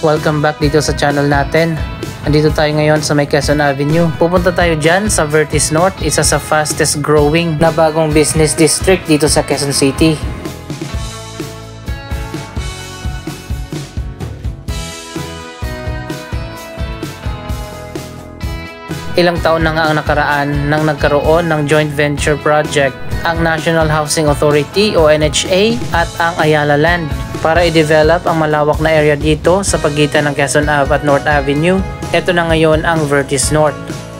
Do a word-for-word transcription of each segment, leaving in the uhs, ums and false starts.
Welcome back dito sa channel natin. Andito tayo ngayon sa may Quezon Avenue. Pupunta tayo dyan sa Vertis North, isa sa fastest growing na bagong business district dito sa Quezon City. Ilang taon na nga ang nakaraan nang nagkaroon ng joint venture project ang National Housing Authority o N H A at ang Ayala Land para i-develop ang malawak na area dito sa pagitan ng Quezon Ave at North Avenue. Ito na ngayon ang Vertis North.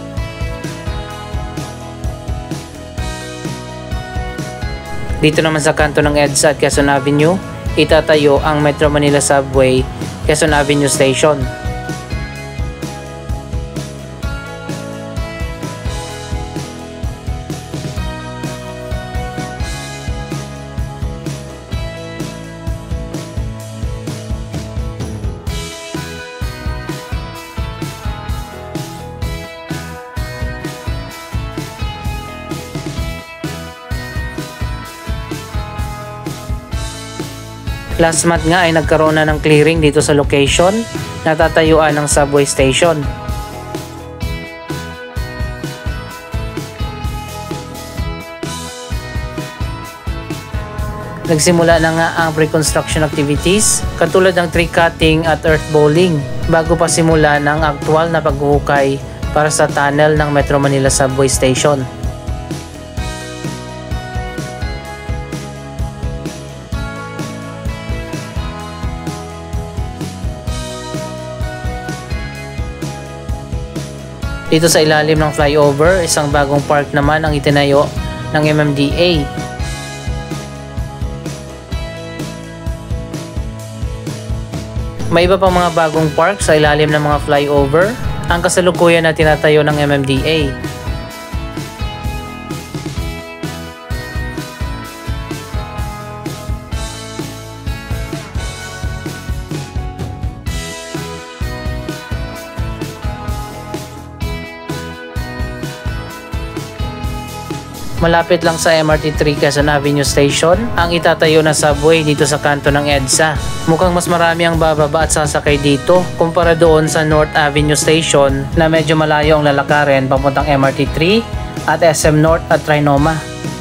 Dito naman sa kanto ng Edsa at Quezon Avenue, itatayo ang Metro Manila Subway Quezon Avenue Station. Last month nga ay nagkaroon na ng clearing dito sa location na tatayuan ng subway station. Nagsimula na nga ang pre-construction activities katulad ng tree cutting at earth bowling bago pa simula ng aktual na paghuhukay para sa tunnel ng Metro Manila Subway Station. Dito sa ilalim ng flyover, isang bagong park naman ang itinayo ng M M D A. May iba pang mga bagong park sa ilalim ng mga flyover ang kasalukuyan na tinatayo ng M M D A. Malapit lang sa M R T three Quezon Avenue Station ang itatayo na subway dito sa kanto ng EDSA. Mukhang mas marami ang bababa at sasakay dito kumpara doon sa North Avenue Station na medyo malayo ang lalakarin papuntang M R T three at S M North at Trinoma.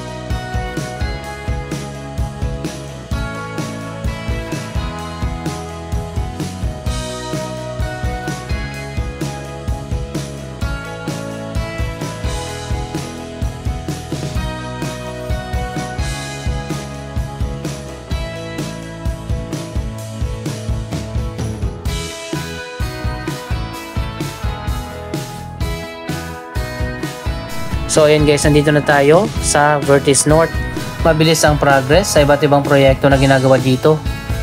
So ayan guys, nandito na tayo sa Vertis North. Mabilis ang progress sa iba't ibang proyekto na ginagawa dito.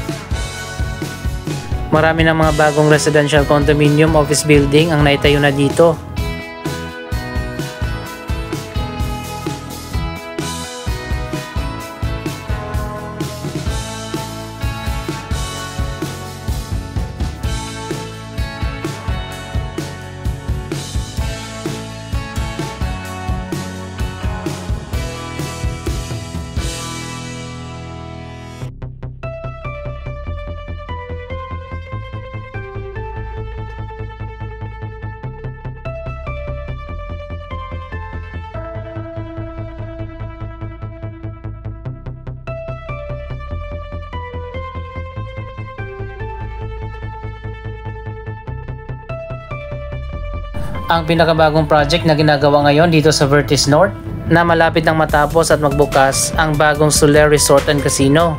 Marami ng mga bagong residential condominium office building ang naitayo na dito. Ang pinakabagong project na ginagawa ngayon dito sa Vertis North na malapit nang matapos at magbukas ang bagong Solaire Resort Casino.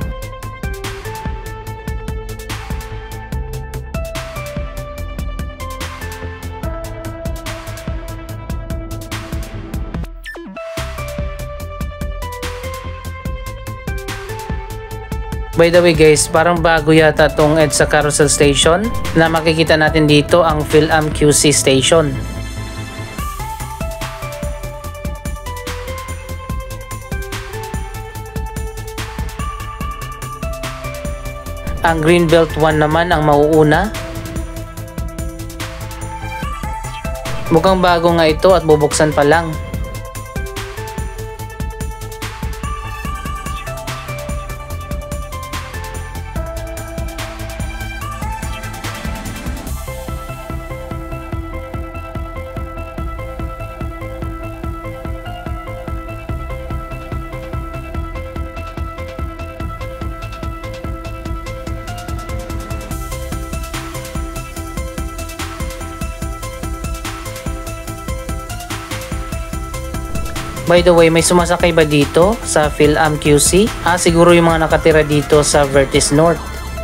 By the way guys, parang bago yata tong Edsa Carousel Station na makikita natin dito ang PhilAm Q C Station. Ang Greenbelt one naman ang mauuna. Mukhang bago nga ito at bubuksan pa lang. By the way, may sumasakay ba dito sa PhilAm Q C? Ah, siguro yung mga nakatira dito sa Vertis North.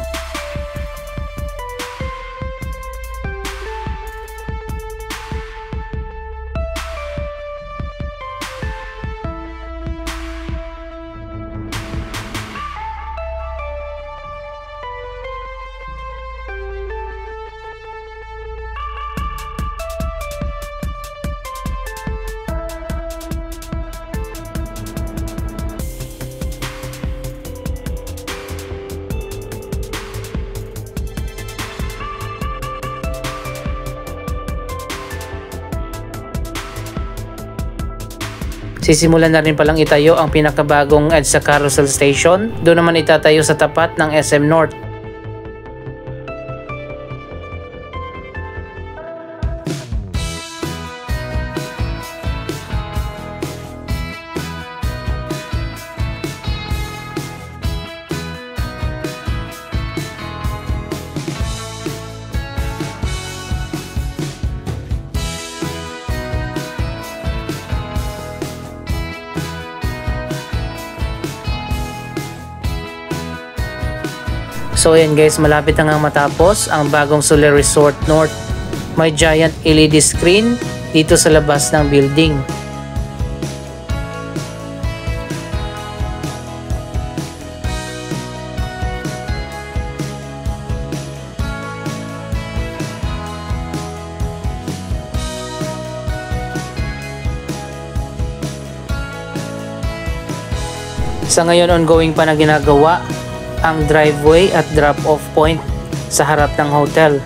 Sisimulan na rin palang itayo ang pinakabagong Edsa Carousel Station. Doon naman itatayo sa tapat ng S M North. So ayan guys, malapit na nga matapos ang bagong Solaire Resort North. May giant L E D screen dito sa labas ng building. Sa ngayon, ongoing pa na ginagawa ang driveway at drop-off point sa harap ng hotel.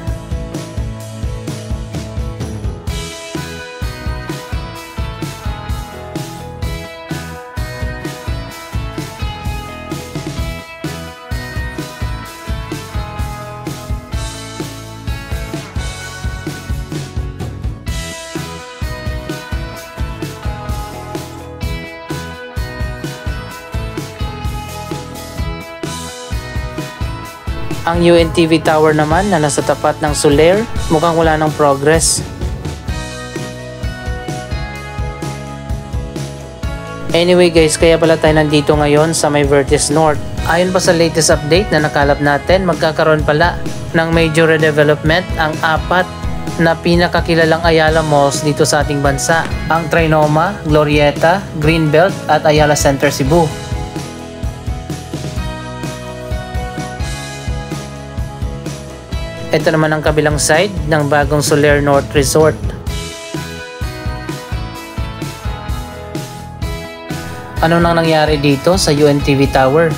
Ang U N T V Tower naman na nasa tapat ng Solaire, mukhang wala ng progress. Anyway guys, kaya pala tayo nandito ngayon sa may Vertis North. Ayon pa sa latest update na nakalap natin, magkakaroon pala ng major redevelopment ang apat na pinakakilalang Ayala malls dito sa ating bansa. Ang Trinoma, Glorieta, Greenbelt at Ayala Center Cebu. Ito naman ang kabilang side ng bagong Solaire North Resort. Ano nang nangyari dito sa U N T V Tower?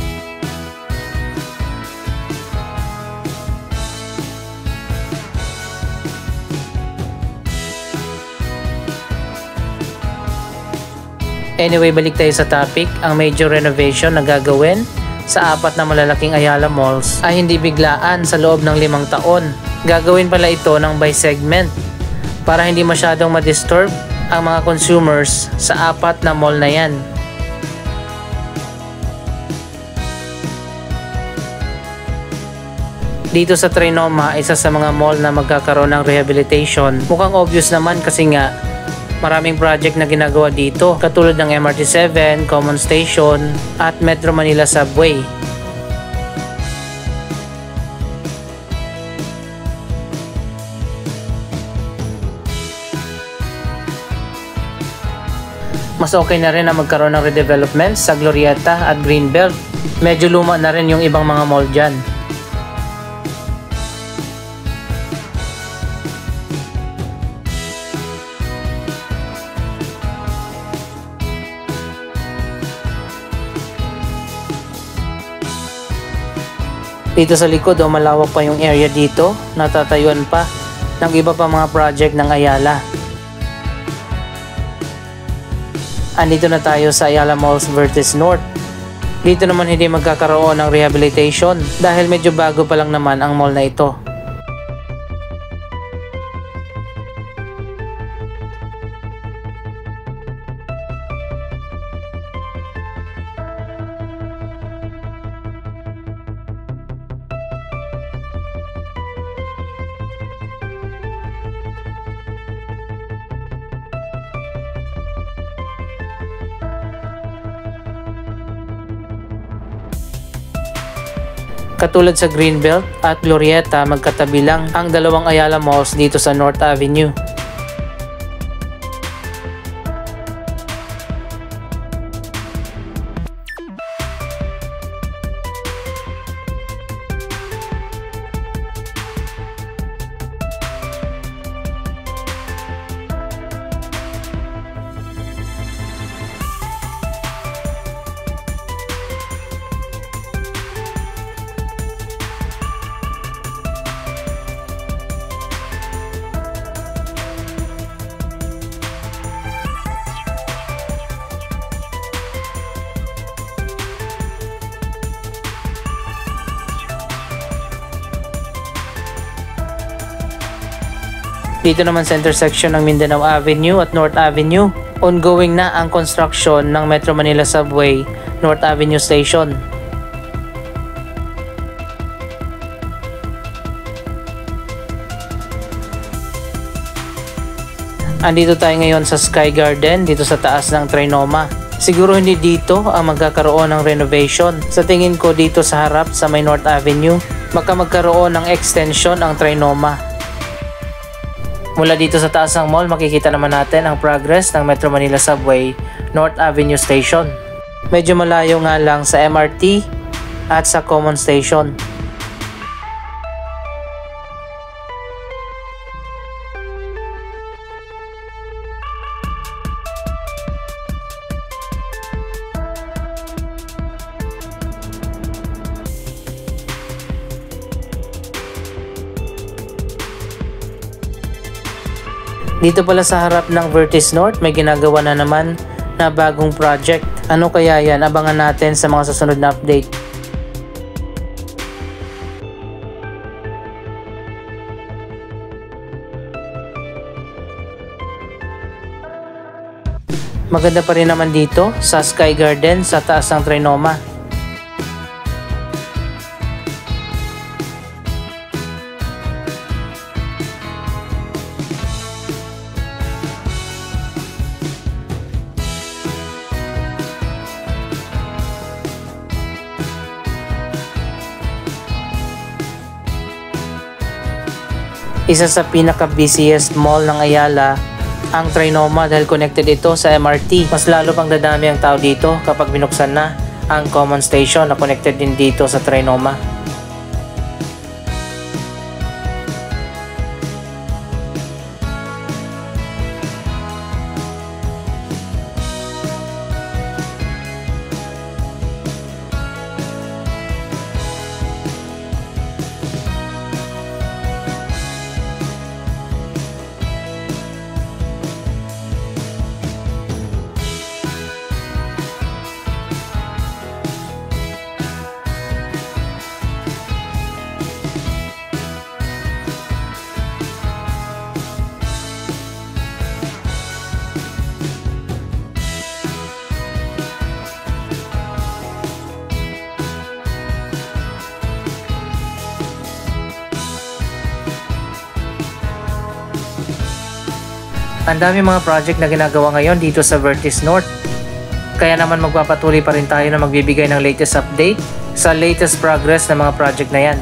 Anyway, balik tayo sa topic. Ang major renovation na gagawin sa apat na malalaking Ayala malls ay hindi biglaan sa loob ng limang taon. Gagawin pala ito ng by segment para hindi masyadong ma-disturb ang mga consumers sa apat na mall na yan. Dito sa Trinoma, isa sa mga mall na magkakaroon ng rehabilitation. Mukhang obvious naman kasi nga maraming project na ginagawa dito katulad ng M R T seven, Common Station at Metro Manila Subway. Mas okay na rin na magkaroon ng redevelopment sa Glorieta at Greenbelt. Medyo luma na rin yung ibang mga mall dyan. Dito sa likod, oh, malawak pa yung area dito. Natatayuan pa ng iba pa mga project ng Ayala. Andito na tayo sa Ayala Malls Vertis North. Dito naman hindi magkakaroon ng rehabilitation dahil medyo bago pa lang naman ang mall na ito. Katulad sa Greenbelt at Glorieta, magkatabi lang ang dalawang Ayala Malls dito sa North Avenue. Dito naman sa intersection ng Mindanao Avenue at North Avenue, ongoing na ang construction ng Metro Manila Subway North Avenue Station. Andito tayo ngayon sa Sky Garden dito sa taas ng Trinoma. Siguro hindi dito ang magkakaroon ng renovation. Sa tingin ko dito sa harap sa may North Avenue, baka magkaroon ng extension ang Trinoma. Mula dito sa taas ng mall, makikita naman natin ang progress ng Metro Manila Subway North Avenue Station. Medyo malayo nga lang sa M R T at sa Common Station. Dito pala sa harap ng Vertis North, may ginagawa na naman na bagong project. Ano kaya yan? Abangan natin sa mga susunod na update. Maganda pa rin naman dito sa Sky Garden sa taas ng Trinoma. Isa sa pinaka-busiest mall ng Ayala ang Trinoma dahil connected ito sa M R T. Mas lalo pang dadami ang tao dito kapag binuksan na ang Common Station na connected din dito sa Trinoma. Ang dami mga project na ginagawa ngayon dito sa Vertis North. Kaya naman magpapatuloy pa rin tayo na magbibigay ng latest update sa latest progress ng mga project na yan.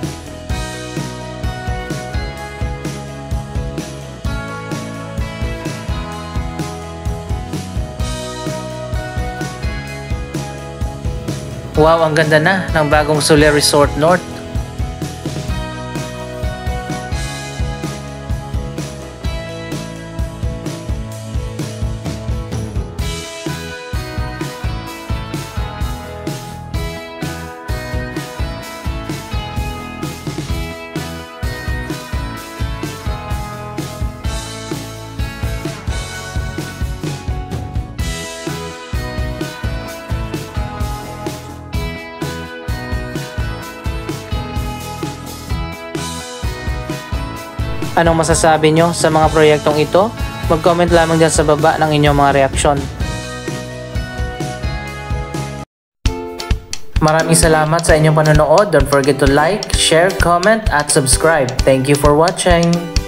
Wow, ang ganda na ng bagong Solaire Resort North. Anong masasabi nyo sa mga proyektong ito? Mag-comment lamang dyan sa baba ng inyong mga reaksyon. Maraming salamat sa inyong panonood. Don't forget to like, share, comment, at subscribe. Thank you for watching!